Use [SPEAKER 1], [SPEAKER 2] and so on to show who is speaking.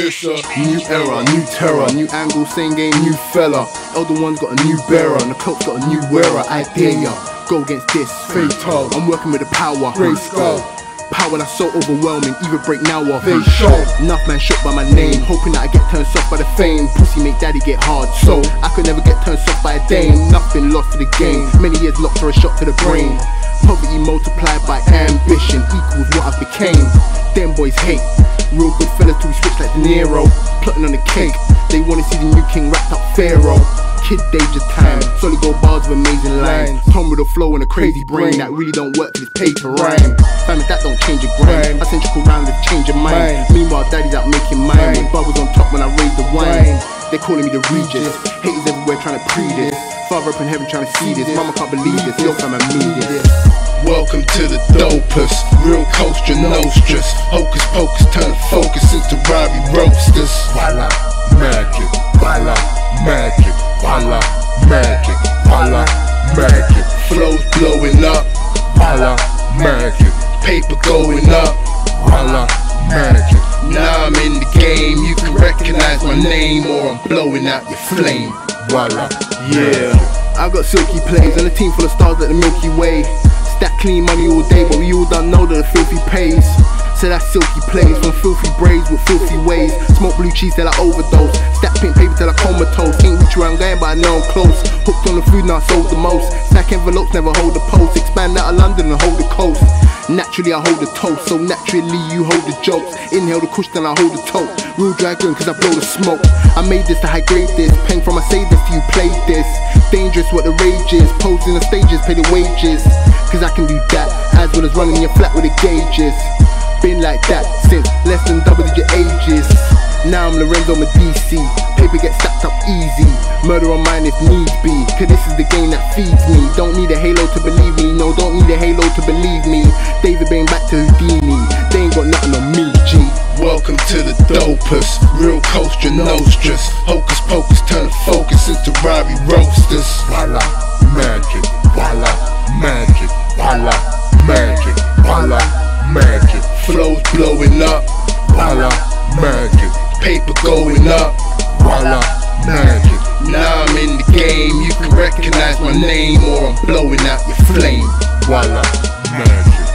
[SPEAKER 1] It's a new era, new terror, new angle, same game, new fella. Elder one's got a new bearer, and the cloak's got a new wearer. I dare ya, go against this fatal. I'm working with the power, Grayskull. Power that's so overwhelming, even break now off. They show enough man shook by my name, hoping that I get turned soft by the fame. Pussy make daddy get hard, so I could never get turned soft by a dame. Nothing lost to the game, many years locked for a shot to the brain. Poverty multiplied by ambition equals what I became. Them boys hate, real good fellas till we switch like De Niro. Plotting on the cake, they wanna see the new king wrapped up Pharaoh. Kid danger time, solid gold bars with amazing lines. Tom with a flow and a crazy brain that really don't work till it's paid to rhyme. Fam, if that don't change your grind, I send you around to change your mind. Meanwhile, daddy's out making mine, with bubbles on top when I raise the wine. They calling me the Regis, haters everywhere trying to pre this. Father up in heaven trying to see this, mama can't believe this, yo fam I mean this.
[SPEAKER 2] Welcome to the dopest, real Costa Nostras. Hocus pocus, turn the focus into Robbie Roasters. Voila, magic, voila, magic, voila, magic, voila, magic. Flows blowing up, voila, magic. Paper going up, voila, magic. Now I'm in the game, you can recognize my name, or I'm blowing out your flame. Voila,
[SPEAKER 1] yeah. I got silky plays and a team full of stars like the Milky Way. Stack clean money all day, but we all don't know that the filthy pays. So that's silky plays, from filthy braids with filthy ways. Smoke blue cheese till I overdose, stack pink paper till I comatose. Ain't reach where I'm going, but I know I'm close. Hooked on the food, now I sold the most. Stack envelopes, never hold the post. Expand out of London and hold the coast. Naturally I hold the toast, so naturally you hold the jokes. Inhale the kush, then I hold the tote. Real dragon, cause I blow the smoke. I made this to high grade this, paying from my savings till you played this. Dangerous what the rage is, posting the stages, pay the wages. Cause I can do that, as well as running your flat with the gauges. Been like that since less than double-digit ages. Now I'm Lorenzo Medici, paper gets stacked up easy. Murder on mine if needs be, cause this is the game that feeds me. Don't need a halo to believe me, no, don't need a halo to believe me. David Bain back to Houdini, they ain't got nothing on me, G.
[SPEAKER 2] welcome to the dopest, real Costa Nostras. Hocus pocus, turn the focus into Robbie Roasters. Voila, magic, voila, magic, voila, magic, voila, magic. Flows blowing up, voila, magic. Paper going up, voila, magic. Now I'm in the game, you can recognize my name, or I'm blowing out your flame. Voila, magic.